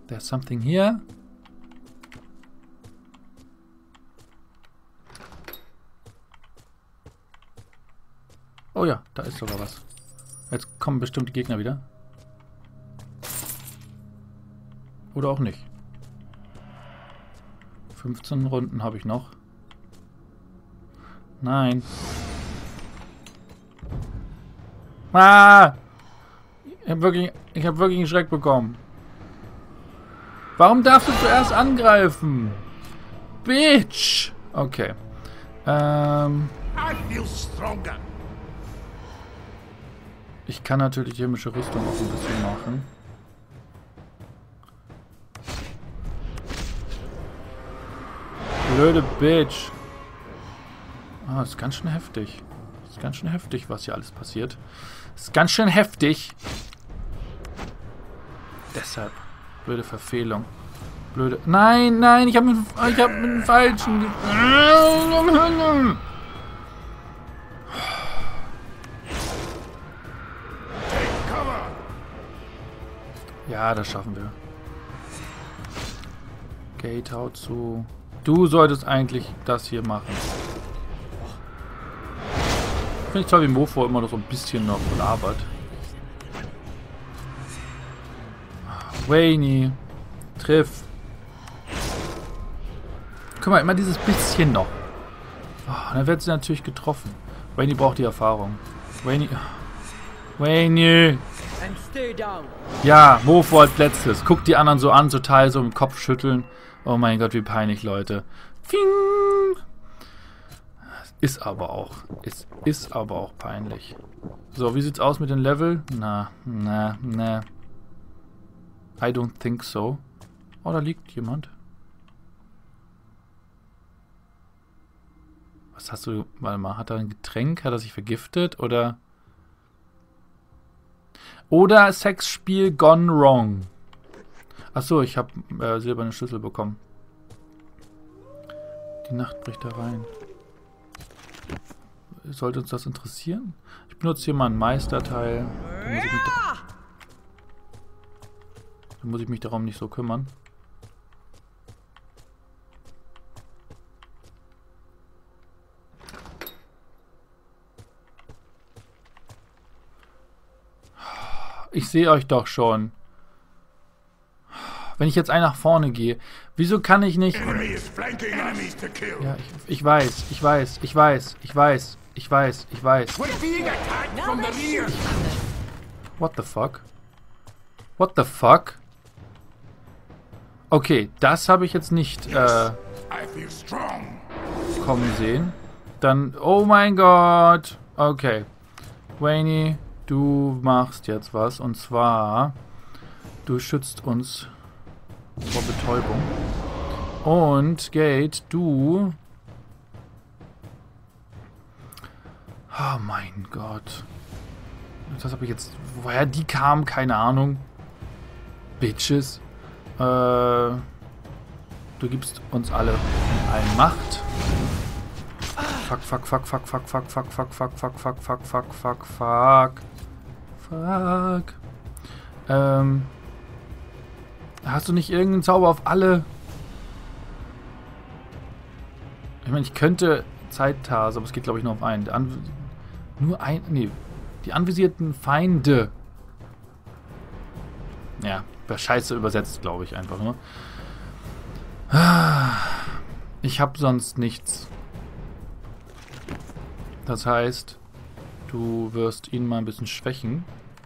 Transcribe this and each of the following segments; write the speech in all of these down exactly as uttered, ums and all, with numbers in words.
There's something here. Oh ja, da ist sogar was. Jetzt kommen bestimmt die Gegner wieder. Oder auch nicht. fünfzehn Runden habe ich noch. Nein. Ah! Ich habe wirklich, ich habe wirklich einen Schreck bekommen. Warum darfst du zuerst angreifen? Bitch! Okay. Ähm... Ich kann natürlich chemische Rüstung auch ein bisschen machen. Blöde Bitch. Ah, das ist ganz schön heftig. Das ist ganz schön heftig, was hier alles passiert. Das ist ganz schön heftig. Deshalb. Blöde Verfehlung. Blöde... Nein, nein, ich habe ich hab einen falschen... Ja, das schaffen wir. Gate haut zu. Du solltest eigentlich das hier machen. Finde ich toll, wie Mofo immer noch so ein bisschen noch labert. Wayne, triff. Guck mal, immer dieses bisschen noch. Oh, dann wird sie natürlich getroffen. Wayne braucht die Erfahrung. Wayne. Wayne. Ja, Mofo als letztes. Guckt die anderen so an, total so im Kopf schütteln. Oh mein Gott, wie peinlich, Leute. Fing. Ist aber auch. Es ist aber auch peinlich. So, wie sieht's aus mit dem Level? Na, na, na. I don't think so. Oh, da liegt jemand. Was hast du... Warte mal, hat er ein Getränk? Hat er sich vergiftet? Oder... Oder Sexspiel gone wrong. Achso, ich habe äh, silberne Schlüssel bekommen. Die Nacht bricht da rein. Sollte uns das interessieren? Ich benutze hier mal ein Meisterteil. Da muss ich mich, da da muss ich mich darum nicht so kümmern. Ich sehe euch doch schon. Wenn ich jetzt ein nach vorne gehe, wieso kann ich nicht... Ja, ich, ich weiß, ich weiß, ich weiß, ich weiß, ich weiß, ich weiß. What the fuck? What the fuck? Okay, das habe ich jetzt nicht äh, kommen sehen. Dann, oh mein Gott. Okay. Wayne, du machst jetzt was. Und zwar, du schützt uns vor Betäubung. Und Gate, du... Oh mein Gott. Das habe ich jetzt... Woher die kam, keine Ahnung. Bitches. Äh, du gibst uns alle eine Macht. Fuck, fuck, fuck, fuck, fuck, fuck, fuck, fuck, fuck, fuck, fuck, fuck, fuck, fuck, fuck. Fuck. Ähm... Hast du nicht irgendeinen Zauber auf alle? Ich meine, ich könnte Zeittase, aber es geht, glaube ich, nur auf einen. Der An nur ein... Nee. Die anvisierten Feinde. Ja, wäre scheiße übersetzt, glaube ich, einfach nur. Ich habe sonst nichts. Das heißt, du wirst ihn mal ein bisschen schwächen.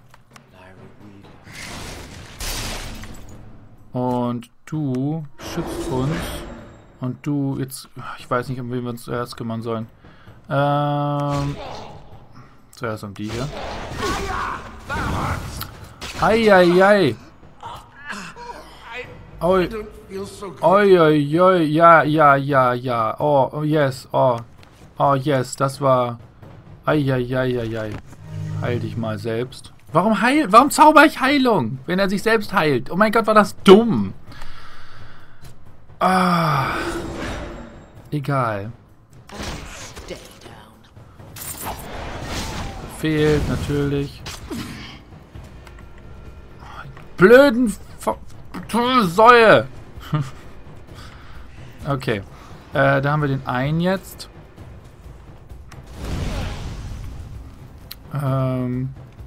Und du schützt uns. Und du jetzt... Ich weiß nicht, um wen wir uns zuerst kümmern sollen. Ähm... Zuerst um die hier. Eieiei. Oi. Oi, oi, oi. Ja, ja, ja, ja. Oh, oh, yes. Oh. Oh, yes. Das war... Eieiei. Heil dich mal selbst. Warum heil... Warum zauber ich Heilung? Wenn er sich selbst heilt. Oh mein Gott, war das dumm. Ah. Egal. Fehlt natürlich. Blöden... Säue! Okay. Äh, da haben wir den einen jetzt. Ähm...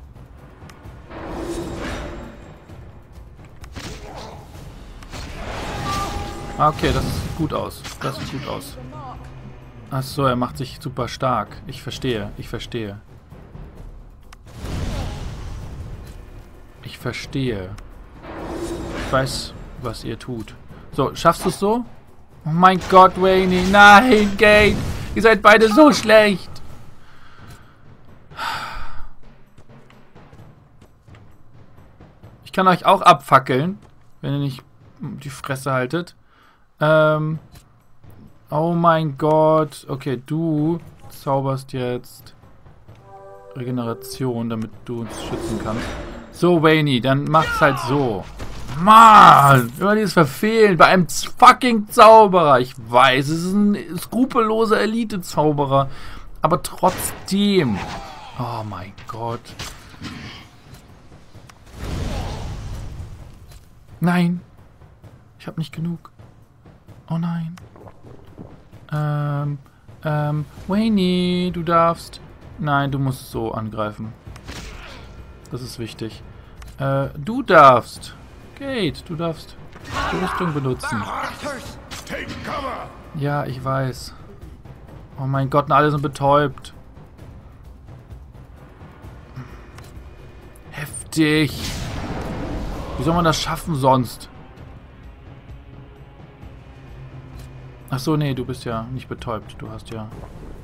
Okay, das sieht gut aus. Das sieht gut aus. Achso, er macht sich super stark. Ich verstehe, ich verstehe. Ich verstehe. Ich weiß, was ihr tut. So, schaffst du es so? Oh mein Gott, Wayne. Nein, Gate. Ihr seid beide so schlecht. Ich kann euch auch abfackeln, wenn ihr nicht die Fresse haltet. Ähm... Oh mein Gott. Okay, du zauberst jetzt Regeneration, damit du uns schützen kannst. So, Wayne, dann mach's halt so. Mann! Immer dieses Verfehlen bei einem fucking Zauberer. Ich weiß, es ist ein skrupelloser Elite-Zauberer. Aber trotzdem. Oh mein Gott. Nein. Ich habe nicht genug. Oh nein. Ähm, ähm, Wayne, du darfst... Nein, du musst so angreifen. Das ist wichtig. Äh, du darfst... Gate, du darfst die Rüstung benutzen. Ja, ich weiß. Oh mein Gott, alle sind betäubt. Heftig. Wie soll man das schaffen sonst? Ach so, nee, du bist ja nicht betäubt. Du hast ja...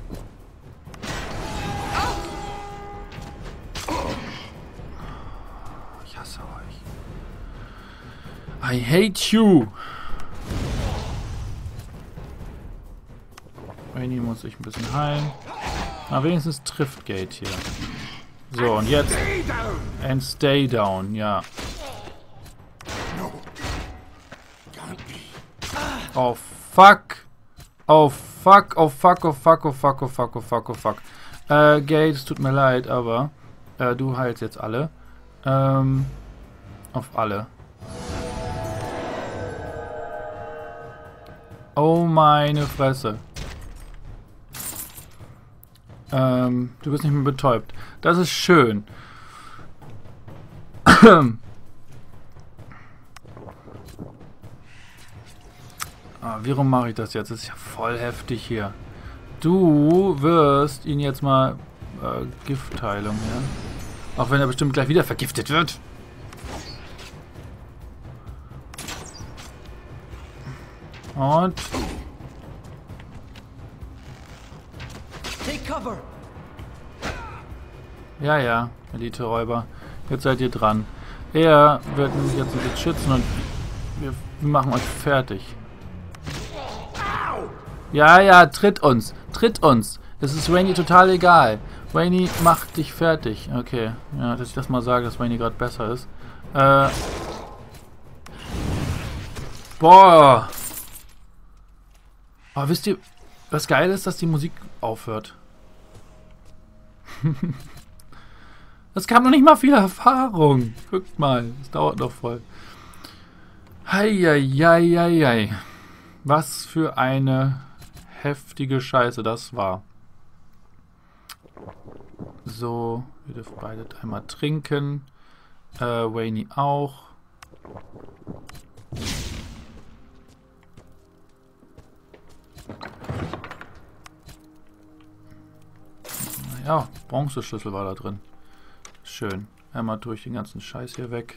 Ich hasse euch. I hate you. Wayne muss sich ein bisschen heilen. Na, wenigstens trifft Gate hier. So, und jetzt... And stay down, ja. Oh, fuck. Oh, fuck. Oh, fuck. Oh, fuck. Oh, fuck. Oh, fuck. Oh, fuck. Oh, fuck. Äh, Gate, es tut mir leid, aber äh, du heilst jetzt alle. Ähm, auf alle. Oh, meine Fresse. Ähm, du bist nicht mehr betäubt. Das ist schön. Ah, warum mache ich das jetzt? Das ist ja voll heftig hier. Du wirst ihn jetzt mal äh, Giftheilung, ja? Auch wenn er bestimmt gleich wieder vergiftet wird. Und... Ja, ja, Elite-Räuber. Jetzt seid ihr dran. Er wird mich jetzt ein bisschen schützen und wir machen euch fertig. Ja, ja, tritt uns. Tritt uns. Es ist Wayne total egal. Wayne macht dich fertig. Okay. Ja, dass ich das mal sage, dass Wayne gerade besser ist. Äh. Boah. Oh, wisst ihr, was geil ist, dass die Musik aufhört? Das kam noch nicht mal viel Erfahrung. Guckt mal, das dauert noch voll. Heieieiei. Was für eine heftige Scheiße das war. So, wir dürfen beide einmal trinken. Äh, Wayne auch. Ja, Bronzeschlüssel war da drin. Schön. Einmal durch den ganzen Scheiß hier weg.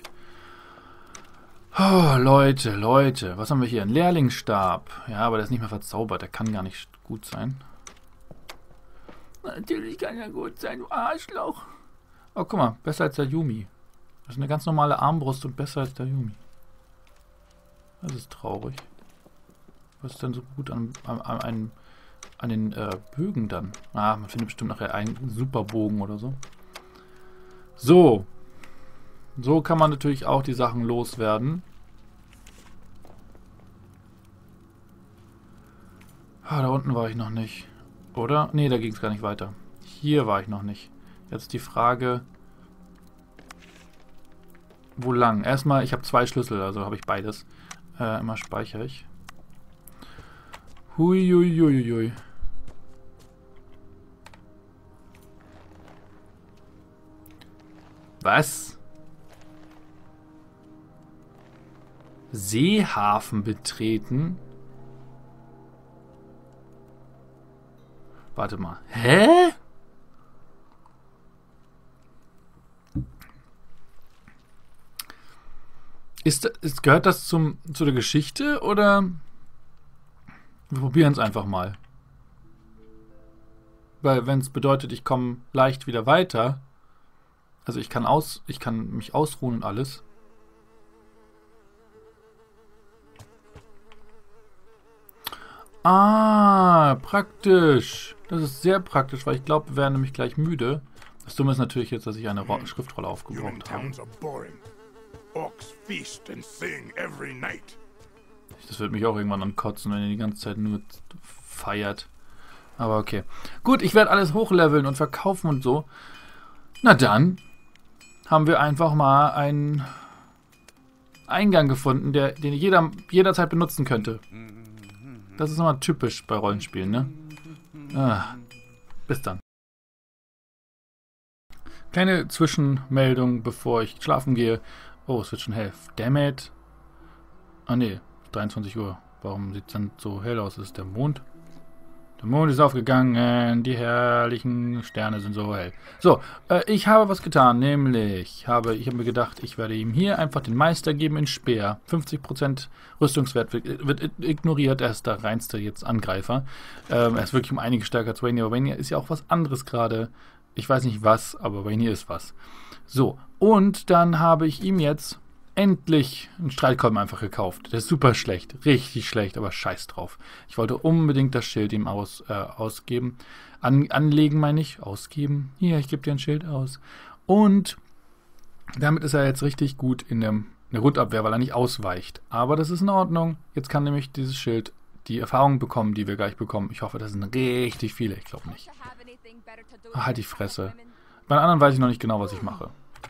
Oh, Leute, Leute. Was haben wir hier? Ein Lehrlingsstab. Ja, aber der ist nicht mehr verzaubert. Der kann gar nicht gut sein. Natürlich kann er gut sein, du Arschloch. Oh, guck mal. Besser als der Yumi. Das ist eine ganz normale Armbrust und besser als der Yumi. Das ist traurig. Was ist denn so gut an, an, an, an den äh, Bögen dann? Ah, man findet bestimmt nachher einen super Bogen oder so. So. So kann man natürlich auch die Sachen loswerden. Ah, da unten war ich noch nicht. Oder? Nee, da ging es gar nicht weiter. Hier war ich noch nicht. Jetzt die Frage... Wo lang? Erstmal, ich habe zwei Schlüssel, also habe ich beides. Äh, immer speichere ich. Hui, hui, hui, hui. Was? Seehafen betreten? Warte mal. Hä? Ist, ist, gehört das zum, zu der Geschichte oder wir probieren es einfach mal? Weil wenn es bedeutet, ich komme leicht wieder weiter, also ich kann aus, ich kann mich ausruhen und alles. Ah, praktisch. Das ist sehr praktisch, weil ich glaube, wir werden nämlich gleich müde. Das Dumme ist natürlich jetzt, dass ich eine Ro- Schriftrolle aufgebraucht habe. Das wird mich auch irgendwann ankotzen, wenn ihr die ganze Zeit nur feiert. Aber okay. Gut, ich werde alles hochleveln und verkaufen und so. Na dann haben wir einfach mal einen Eingang gefunden, der, den jeder jederzeit benutzen könnte. Das ist immer typisch bei Rollenspielen, ne? Ah, bis dann. Kleine Zwischenmeldung, bevor ich schlafen gehe. Oh, es wird schon hell. Damn it. Ah ne, dreiundzwanzig Uhr. Warum sieht es dann so hell aus? Ist der Mond? Der Mond ist aufgegangen. Die herrlichen Sterne sind so hell. So, äh, ich habe was getan. Nämlich, habe, ich habe mir gedacht, ich werde ihm hier einfach den Meister geben in Speer. fünfzig Prozent Rüstungswert wird, wird ignoriert. Er ist der reinste jetzt Angreifer. Ähm, er ist wirklich um einige stärker als Rainier. Rainier ist ja auch was anderes gerade. Ich weiß nicht was, aber Rainier ist was. So, und dann habe ich ihm jetzt endlich einen Streitkolben einfach gekauft. Der ist super schlecht, richtig schlecht, aber scheiß drauf. Ich wollte unbedingt das Schild ihm aus, äh, ausgeben. An, anlegen meine ich, ausgeben. Hier, ich gebe dir ein Schild aus. Und damit ist er jetzt richtig gut in der, in der Rundabwehr, weil er nicht ausweicht. Aber das ist in Ordnung. Jetzt kann nämlich dieses Schild die Erfahrung bekommen, die wir gleich bekommen. Ich hoffe, das sind richtig viele. Ich glaube nicht. Ach, halt die Fresse. Bei den anderen weiß ich noch nicht genau, was ich mache.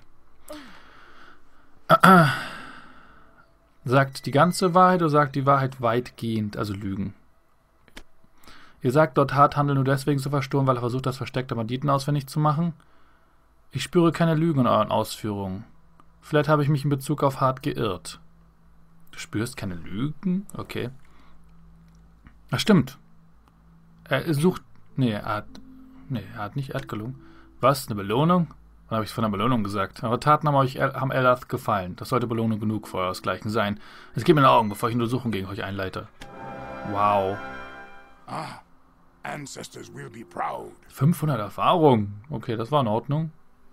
Sagt die ganze Wahrheit oder sagt die Wahrheit weitgehend, also Lügen? Ihr sagt dort, Hart handelt nur deswegen zu verstohlen, weil er versucht, das Versteck der Banditen ausfindig zu machen? Ich spüre keine Lügen in euren Ausführungen. Vielleicht habe ich mich in Bezug auf Hart geirrt. Du spürst keine Lügen? Okay. Das stimmt. Er sucht... Nee, er hat... Nee, er hat nicht Erdgelungen. Was? Eine Belohnung? Wann habe ich es von einer Belohnung gesagt? Eure Taten haben euch haben Elath gefallen. Das sollte Belohnung genug für euresgleichen sein. Es geht mir in die Augen, bevor ich eine Untersuchung gegen euch einleite. Wow. Ah, ancestors will be proud. fünfhundert Erfahrung. Okay, das war in Ordnung.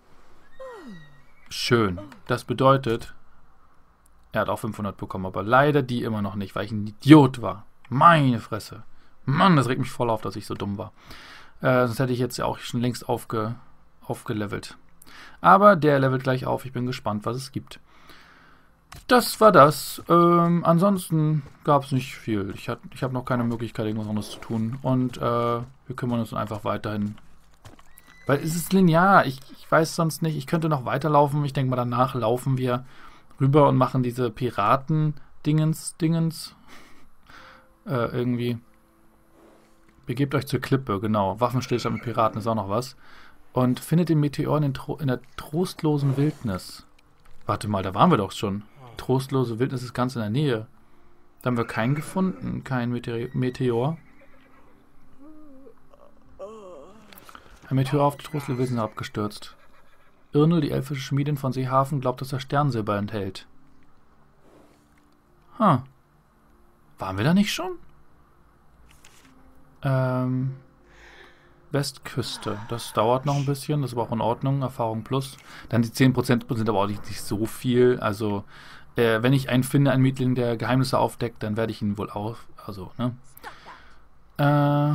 Schön. Das bedeutet, er hat auch fünfhundert bekommen, aber leider die immer noch nicht, weil ich ein Idiot war. Meine Fresse. Mann, das regt mich voll auf, dass ich so dumm war. Äh, sonst hätte ich jetzt ja auch schon längst aufge, aufgelevelt. Aber der levelt gleich auf. Ich bin gespannt, was es gibt. Das war das. Ähm, ansonsten gab es nicht viel. Ich, ich habe noch keine Möglichkeit, irgendwas anderes zu tun. Und äh, wir kümmern uns einfach weiterhin. Weil es ist linear. Ich, ich weiß sonst nicht. Ich könnte noch weiterlaufen. Ich denke mal, danach laufen wir rüber und machen diese Piraten-Dingens, Dingens. Äh, irgendwie. Begebt euch zur Klippe, genau. Waffenstillstand mit Piraten ist auch noch was. Und findet den Meteor in, den Tro in der trostlosen Wildnis. Warte mal, da waren wir doch schon. Trostlose Wildnis ist ganz in der Nähe. Da haben wir keinen gefunden, kein Mete Meteor. Ein Meteor auf die trostlose Wildnis ist abgestürzt. Irnel, die elfische Schmiedin von Seehafen, glaubt, dass er Sternsilber enthält. Huh. Waren wir da nicht schon? Ähm... Westküste. Das dauert noch ein bisschen, das ist aber auch in Ordnung. Erfahrung plus. Dann die zehn Prozent sind aber auch nicht, nicht so viel. Also, äh, wenn ich einen finde, einen Mietling, der Geheimnisse aufdeckt, dann werde ich ihn wohl auf. Also, ne? Äh.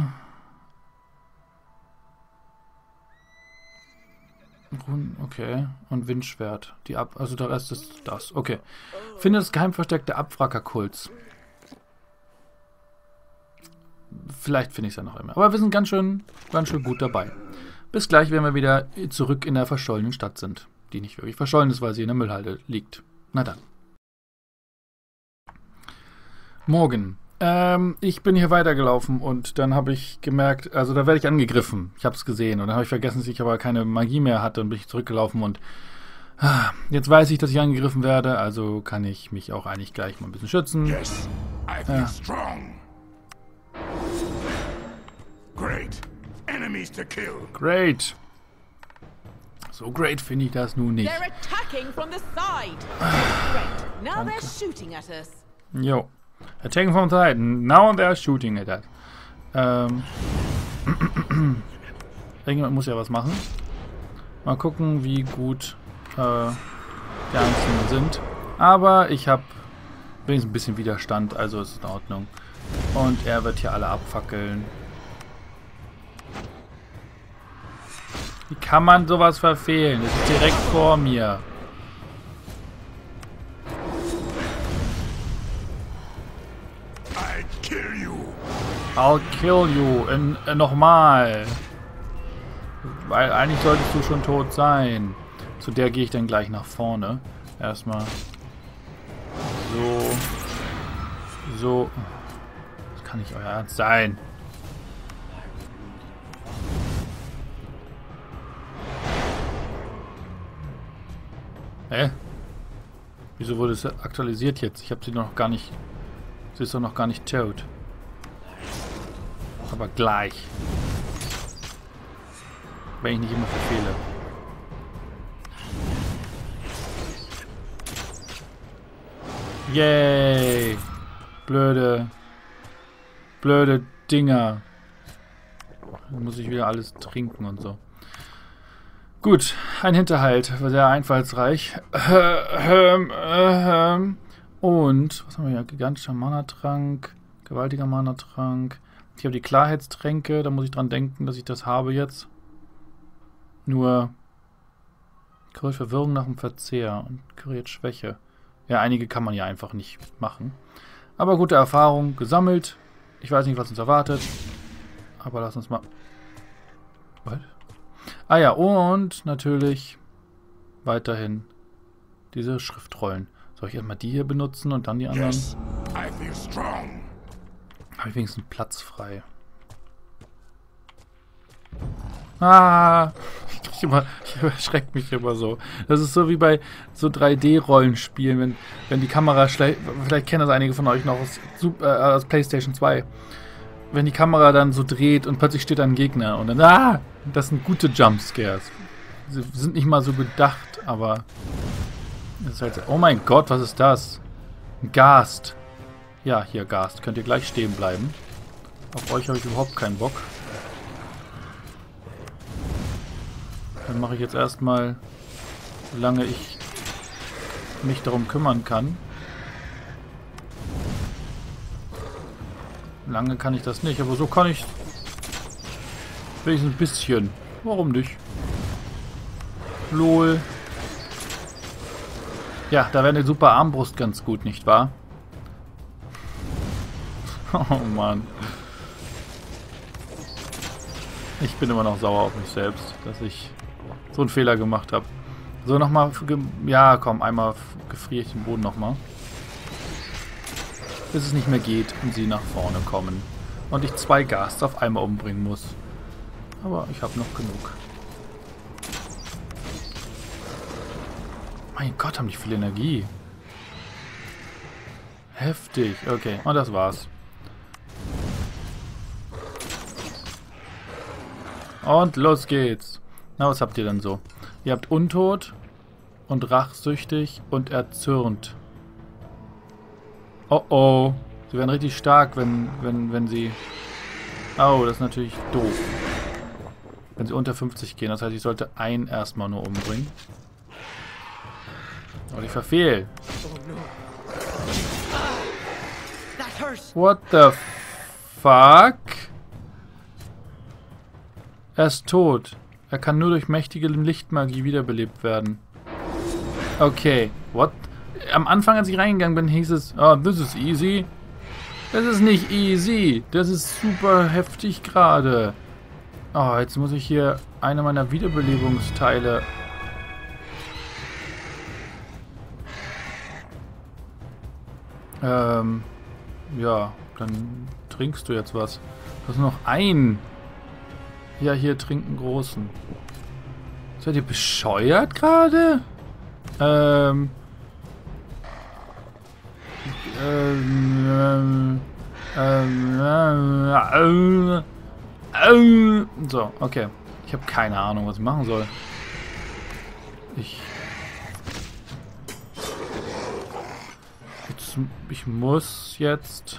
Okay. Und Windschwert. Die Ab also der Rest ist das. Okay. Finde das Geheimversteck der Abwrackerkults. Vielleicht finde ich es ja noch immer. Aber wir sind ganz schön, ganz schön gut dabei. Bis gleich, wenn wir wieder zurück in der verschollenen Stadt sind. die nicht wirklich verschollen ist, weil sie in der Müllhalde liegt. Na dann. Morgen. Ähm, ich bin hier weitergelaufen und dann habe ich gemerkt, also da werde ich angegriffen. Ich habe es gesehen und dann habe ich vergessen, dass ich aber keine Magie mehr hatte und bin ich zurückgelaufen und ah, jetzt weiß ich, dass ich angegriffen werde, also kann ich mich auch eigentlich gleich mal ein bisschen schützen. Yes, I feel Ja. strong. Great. Enemies to kill. Great. So great finde ich das nun nicht. They're attacking from the side. Great. Now they're shooting at us. Jo. Attacking from the side. Now they're shooting at us. Ähm. Irgendjemand muss ja was machen. Mal gucken, wie gut äh, die Einzelnen sind. Aber ich habe wenigstens ein bisschen Widerstand, also ist in Ordnung. Und er wird hier alle abfackeln. Wie kann man sowas verfehlen? Das ist direkt vor mir. I kill you. I'll kill you. In, äh, nochmal. Weil eigentlich solltest du schon tot sein. Zu der gehe ich dann gleich nach vorne. Erstmal. So. So. Das kann nicht euer Ernst sein. Hä? Wieso wurde es aktualisiert jetzt? Ich habe sie noch gar nicht... Sie ist doch noch gar nicht tot. Aber gleich. Wenn ich nicht immer verfehle. Yay! Blöde... Blöde Dinger. Dann muss ich wieder alles trinken und so. Gut, ein Hinterhalt, war sehr einfallsreich. Ähm, ähm, und, was haben wir hier? Gigantischer Mana-Trank, gewaltiger Mana-Trank. Ich habe die Klarheitstränke, da muss ich dran denken, dass ich das habe jetzt. Nur, kuriert Verwirrung nach dem Verzehr und kuriert Schwäche. Ja, einige kann man ja einfach nicht machen. Aber gute Erfahrung gesammelt. Ich weiß nicht, was uns erwartet. Aber lass uns mal... Was? Ah ja, und natürlich weiterhin diese Schriftrollen. Soll ich erstmal die hier benutzen und dann die anderen? Yes, I feel strong. Habe ich wenigstens Platz frei. Ah! Ich, immer, ich erschrecke mich immer so. Das ist so wie bei so drei D-Rollenspielen, wenn, wenn die Kamera schlecht... Vielleicht kennen das einige von euch noch aus, Super, äh, aus PlayStation zwei. Wenn die Kamera dann so dreht und plötzlich steht ein Gegner und dann... Ah! Das sind gute Jumpscares. Sie sind nicht mal so gedacht, aber... Das ist halt, oh mein Gott, was ist das? Ein Gast. Ja, hier Gast. Könnt ihr gleich stehen bleiben. Auf euch habe ich überhaupt keinen Bock. Dann mache ich jetzt erstmal, solange ich mich darum kümmern kann. Lange kann ich das nicht, aber so kann ich wenigstens ein bisschen. Warum nicht? Lol. Ja, da wäre eine super Armbrust ganz gut, nicht wahr? Oh Mann. Ich bin immer noch sauer auf mich selbst, dass ich so einen Fehler gemacht habe. So, nochmal... Ja, komm, einmal gefriere ich den Boden nochmal. Bis es nicht mehr geht und sie nach vorne kommen. Und ich zwei Ghasts auf einmal umbringen muss. Aber ich habe noch genug. Mein Gott, haben die viel Energie. Heftig. Okay, und das war's. Und los geht's. Na, was habt ihr denn so? Ihr habt Untot und Rachsüchtig und Erzürnt. Oh oh. Sie werden richtig stark, wenn, wenn, wenn sie... Oh, das ist natürlich doof. Wenn sie unter fünfzig gehen. Das heißt, ich sollte einen erstmal nur umbringen. Aber ich verfehle. What the fuck? Er ist tot. Er kann nur durch mächtige Lichtmagie wiederbelebt werden. Okay. What? Am Anfang, als ich reingegangen bin, hieß es, oh, this is easy. Das ist nicht easy. Das ist super heftig gerade. Oh, jetzt muss ich hier eine meiner Wiederbelebungsteile Ähm, ja, dann trinkst du jetzt was. Du hast nur noch einen. Ja, hier trinken großen. Seid ihr bescheuert gerade? Ähm. Ähm. Ähm. Ähm. Ähm. So, okay. Ich habe keine Ahnung, was ich machen soll. Ich. Jetzt, ich muss jetzt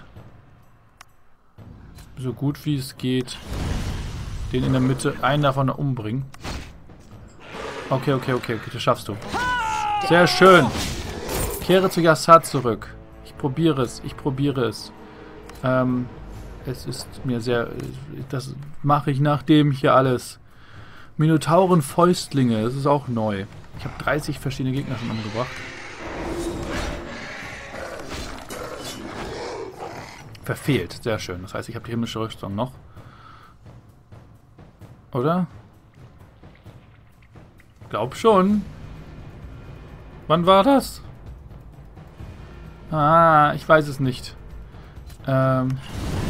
so gut wie es geht den in der Mitte einen davon umbringen. Okay, okay, okay, okay, das schaffst du. Sehr schön. Kehre zu Yassad zurück. Ich probiere es, ich probiere es. Ähm, es ist mir sehr... Das mache ich nachdem hier alles. Minotauren Fäustlinge, das ist auch neu. Ich habe dreißig verschiedene Gegner schon umgebracht. Verfehlt, sehr schön. Das heißt, ich habe die himmlische Rüstung noch. Oder? Glaub schon. Wann war das? Ah, ich weiß es nicht. Ähm,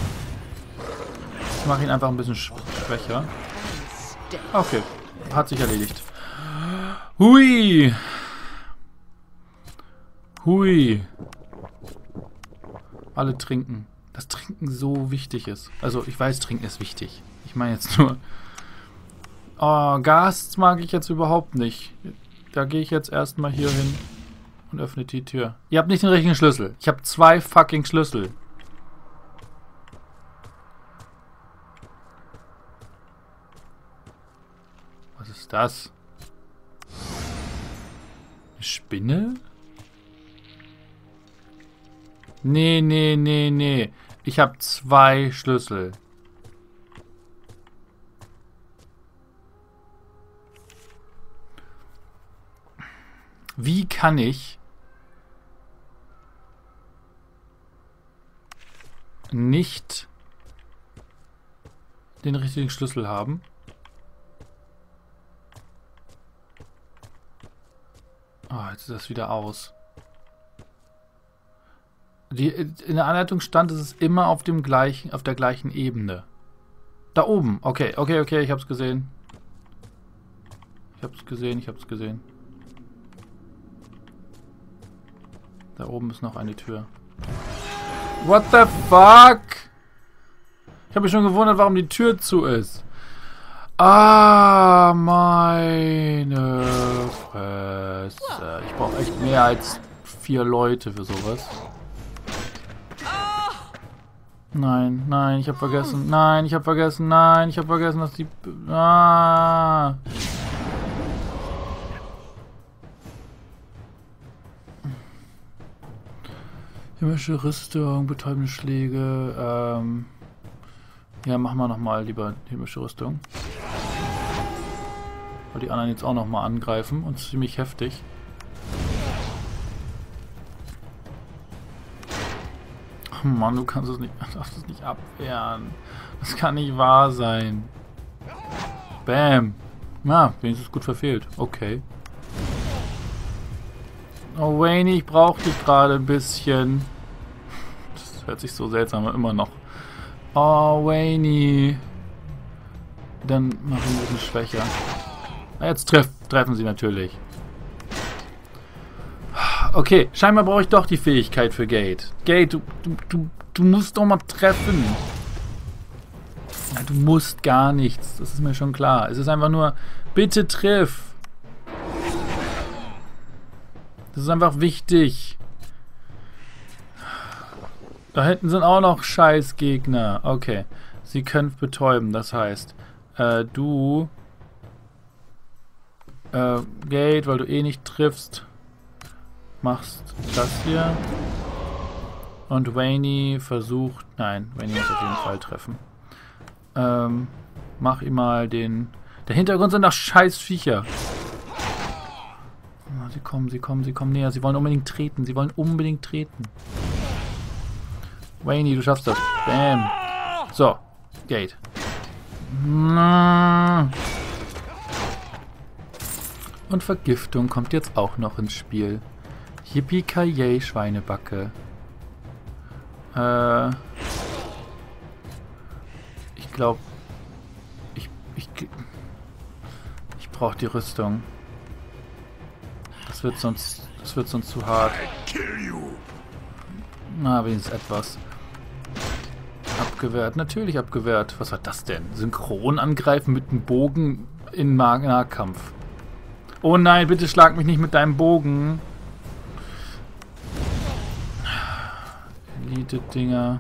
ich mache ihn einfach ein bisschen sch schwächer. Okay, hat sich erledigt. Hui! Hui! Alle trinken. Dass Trinken so wichtig ist. Also, ich weiß, Trinken ist wichtig. Ich meine jetzt nur... Oh, Gas mag ich jetzt überhaupt nicht. Da gehe ich jetzt erstmal hier hin und öffne die Tür. Ihr habt nicht den richtigen Schlüssel. Ich habe zwei fucking Schlüssel. Was ist das? Eine Spinne? Nee, nee, nee, nee. Ich habe zwei Schlüssel. Wie kann ich nicht den richtigen Schlüssel haben? Oh, jetzt ist das wieder aus. Die, in der Anleitung stand, es ist immer auf dem gleichen, auf der gleichen Ebene. Da oben. Okay, okay, okay, ich hab's gesehen. Ich hab's gesehen, ich hab's gesehen. Da oben ist noch eine Tür. What the fuck? Ich habe mich schon gewundert, warum die Tür zu ist. Ah, meine Fresse. Ich brauche echt mehr als vier Leute für sowas. Nein, nein, ich habe vergessen. Nein, ich habe vergessen. Nein, ich habe vergessen, dass die... Ah... Himmlische Rüstung, betäubende Schläge. Ähm ja, machen wir nochmal lieber himmlische Rüstung. Weil die anderen jetzt auch nochmal angreifen und ziemlich heftig. Oh Mann, du kannst es nicht, darfst es nicht abwehren. Das kann nicht wahr sein. Bam. Na, wenigstens gut verfehlt. Okay. Oh, Wayne, ich brauche dich gerade ein bisschen. Das hört sich so seltsam an, immer noch. Oh, Wayne. Dann machen wir ein bisschen schwächer. Na, jetzt treff, treffen sie natürlich. Okay, scheinbar brauche ich doch die Fähigkeit für Gate. Gate, du, du, du, du musst doch mal treffen. Ja, du musst gar nichts, das ist mir schon klar. Es ist einfach nur, bitte triff. Das ist einfach wichtig. Da hinten sind auch noch Scheißgegner. Okay. Sie können betäuben, das heißt, äh, du äh, Gate, weil du eh nicht triffst, machst das hier. Und Wayne versucht... Nein, Wayne muss auf jeden Fall treffen. Ähm, mach ihm mal den... Der Hintergrund sind doch scheiß Viecher. Sie kommen, sie kommen, sie kommen näher. Sie wollen unbedingt treten. Sie wollen unbedingt treten. Wayne, du schaffst das. Bam. So. Gate. Und Vergiftung kommt jetzt auch noch ins Spiel. Yippie-ki-yay, Schweinebacke. Äh, ich glaube, ich, ich, ich brauche die Rüstung. Das wird sonst, das wird sonst zu hart. Na, wenigstens etwas. Abgewehrt, natürlich abgewehrt. Was war das denn? Synchron angreifen mit einem Bogen in Nahkampf. Oh nein, bitte schlag mich nicht mit deinem Bogen. Elite-Dinger.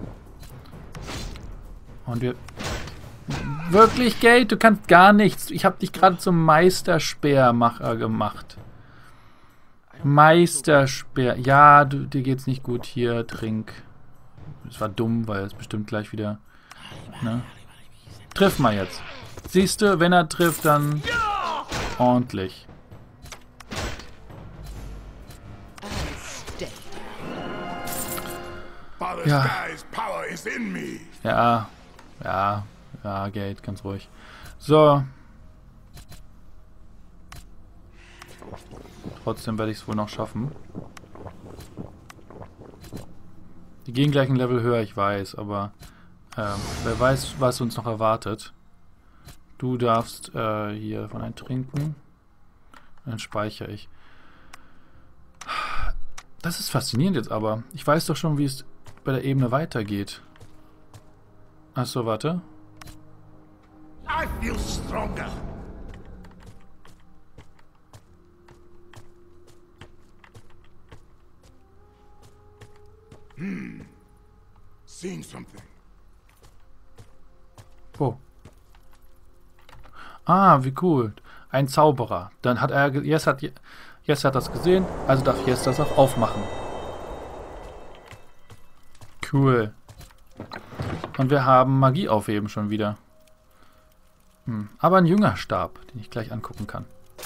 Und wir... Wirklich, Gate? Du kannst gar nichts. Ich habe dich gerade zum Meisterspeermacher gemacht. Meisterspeer. Ja, du, dir geht's nicht gut. Hier, trink. Das war dumm, weil es bestimmt gleich wieder... Ne? Triff mal jetzt. Siehst du, wenn er trifft, dann ordentlich. Ja. Ja, ja, ja, Gate, ganz ruhig. So. Trotzdem werde ich es wohl noch schaffen. Die gehen gleich ein Level höher, ich weiß, aber ähm, wer weiß, was uns noch erwartet. Du darfst äh, hier von einem trinken. Dann speichere ich. Das ist faszinierend jetzt aber. Ich weiß doch schon, wie es bei der Ebene weitergeht. Achso, warte. I feel stronger. Hmm. Seeing something. Oh. Ah, wie cool. Ein Zauberer. Dann hat er... Yes hat, yes hat das gesehen, also darf Yes das auch aufmachen. Cool. Und wir haben Magie aufheben schon wieder. Hm. Aber ein Jüngerstab, den ich gleich angucken kann.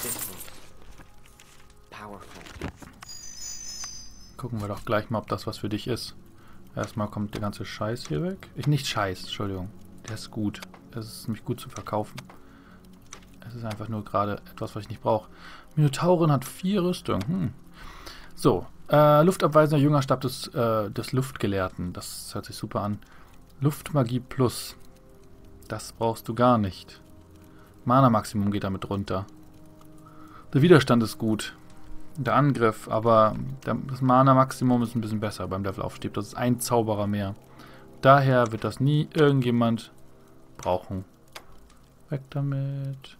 Gucken wir doch gleich mal, ob das was für dich ist. Erstmal kommt der ganze Scheiß hier weg. Ich nicht Scheiß, Entschuldigung. Der ist gut. Das ist nämlich gut zu verkaufen. Es ist einfach nur gerade etwas, was ich nicht brauche. Minotaurin hat vier Rüstungen. Hm. So. Äh, luftabweisender Jüngerstab des, äh, des Luftgelehrten. Das hört sich super an. Luftmagie Plus. Das brauchst du gar nicht. Mana-Maximum geht damit runter. Der Widerstand ist gut. Der Angriff, aber der, das Mana-Maximum ist ein bisschen besser beim Levelaufstieg. Das ist ein Zauberer mehr. Daher wird das nie irgendjemand brauchen. Weg damit.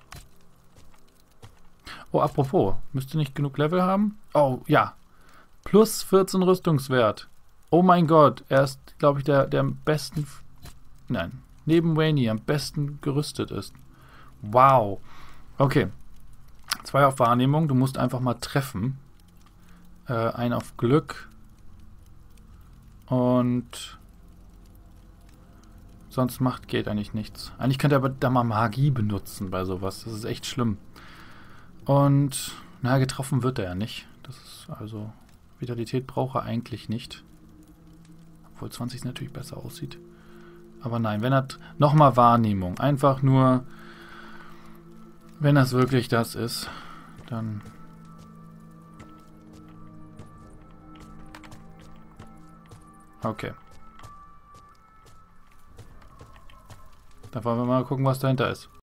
Oh, apropos. Müsste nicht genug Level haben? Oh, ja. Plus vierzehn Rüstungswert. Oh mein Gott. Er ist, glaube ich, der, der am besten... Nein. Neben Wayne am besten gerüstet ist. Wow. Okay. Zwei auf Wahrnehmung. Du musst einfach mal treffen. Äh, ein auf Glück. Und... Sonst macht geht eigentlich nichts. Eigentlich könnte er aber da mal Magie benutzen bei sowas. Das ist echt schlimm. Und... Na, getroffen wird er ja nicht. Das ist also... Vitalität braucht er eigentlich nicht. Obwohl zwanzig natürlich besser aussieht. Aber nein, wenn er... Nochmal Wahrnehmung. Einfach nur... Wenn das wirklich das ist, dann... Okay. Dann wollen wir mal gucken, was dahinter ist.